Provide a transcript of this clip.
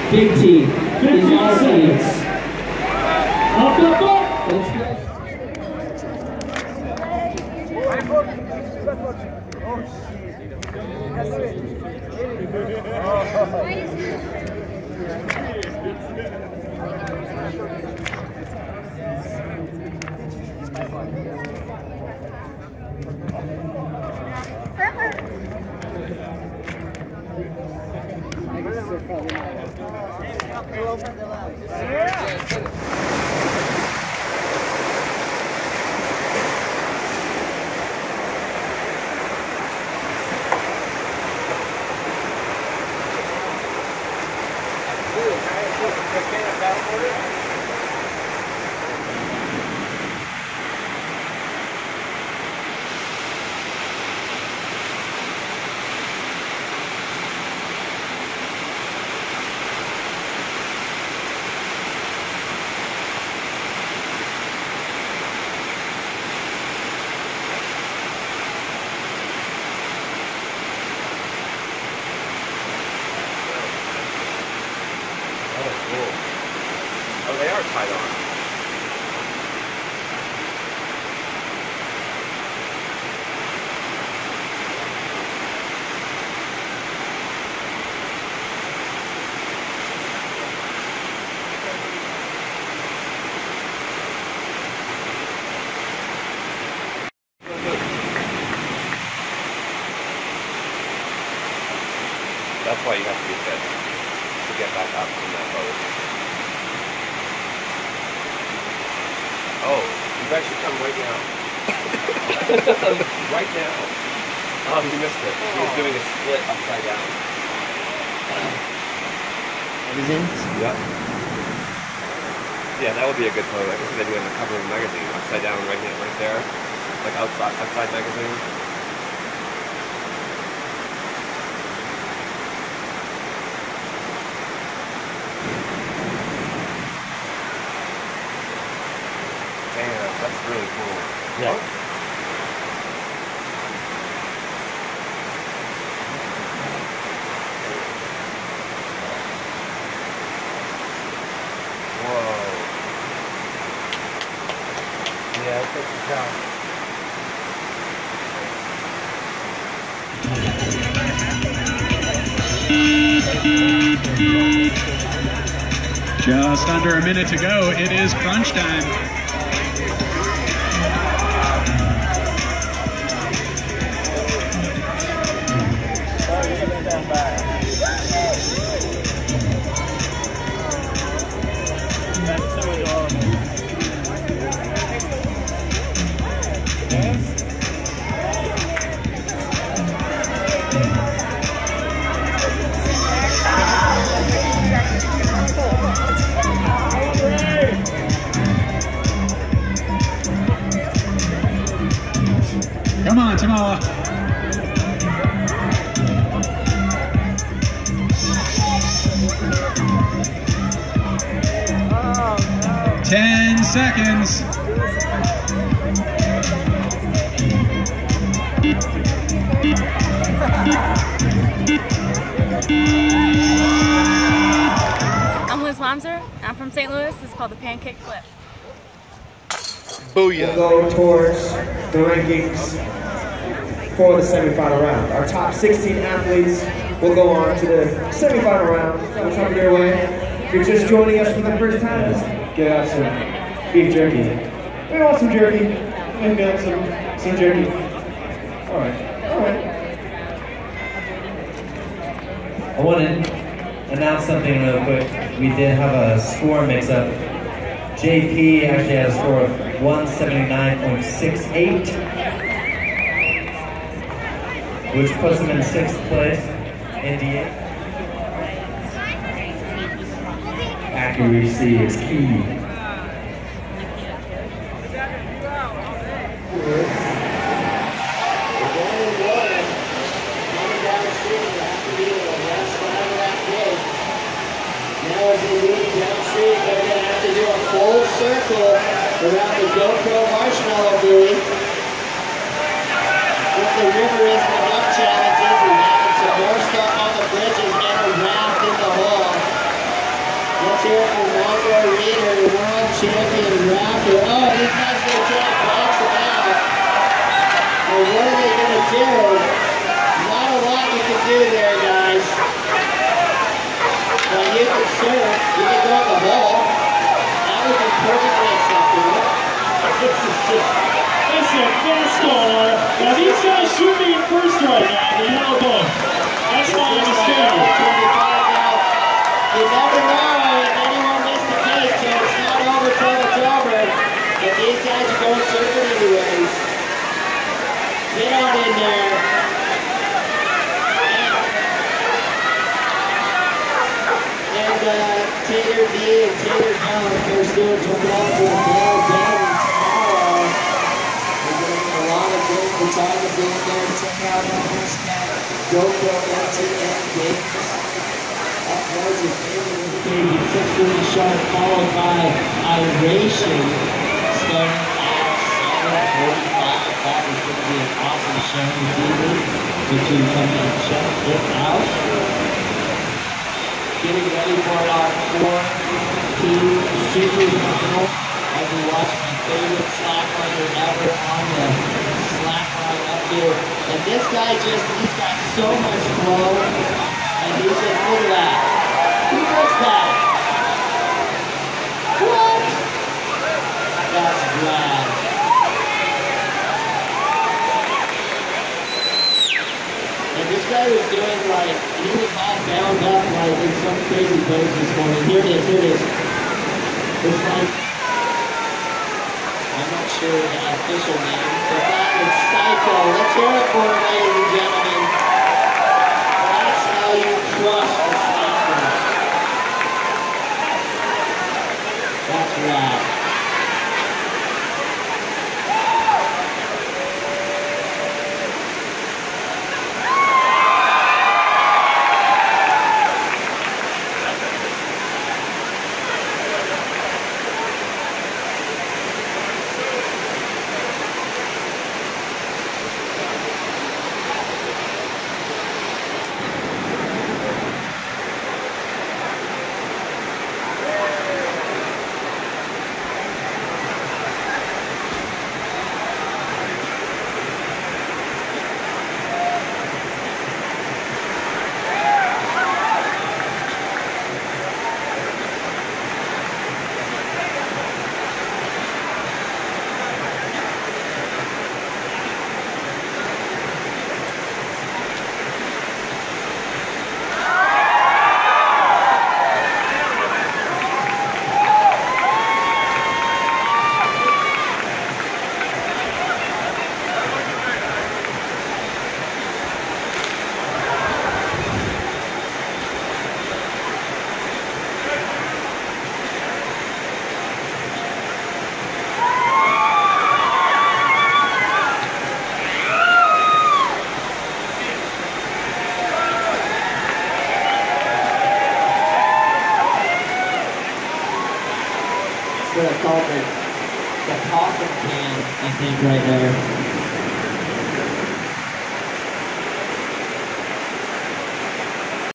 Big T. In all settings. Up, up, up. Let's go. Oh, they are tied on. That's why you have to be fit to get back up from that boat. Oh, you guys should come right now. Right now. Oh, you missed it. He was doing a split upside down. Magazines? Yep. Yeah, that would be a good photo. I can see that doing the cover of a magazine, upside down, right there, like outside magazine. Damn, that's really cool. Yeah. Whoa. Yeah, take your time. Just under a minute to go. It is crunch time. Come on, Tamawa. Oh, no. 10 seconds. I'm Liz Wamser. I'm from St. Louis. This is called the Pancake Flip. Booyah. We'll go towards the rankings for the semifinal round. Our top 16 athletes will go on to the semifinal round. We'll come your way. If you're just joining us for the first time, just get out some beef jerky. We want some jerky. And get some jerky. All right. I want to announce something real quick. We did have a score mix-up. JP actually had a score of 179.68, which puts him in 6th place. NDA. Accuracy is key. Now as they lead downstream, they're going to have to do a full circle around the GoPro marshmallow buoy. What the river is, the duck challenges, and having some more stuff on the bridges and a raft in the hall. perfectly acceptable. Listen, NASCAR. Now these guys should be in first right now, the yellow book. That's my understanding. You never know if anyone missed the gate, so it's not over till it's over. But these guys are going circuit anyways. Get on in there. And Taylor D and Taylor Bell, of course, doing some love for the Vail game tomorrow. We're getting a lot of great photography in there. Check out our hashtag GoPro MTN Games. Uploads your favorite indicating 6:30 sharp, followed by Iration starting at 7:45. That is going to be an awesome show this evening. Make sure you come and check it out. Getting ready for our 4-team super final as we watch my favorite slackliner ever on the slackline up here. And this guy he's got so much flow. And he's just, look at that. Who does that? What? That's rad. And this guy was doing like, he was all bound up like in some crazy pose this morning. Here it is. It's like, I'm not sure the official name, but that is Psycho. Let's hear it for it, ladies and gentlemen. That's how you crush the slacker. That's rad. Called the possum can, I think, right there.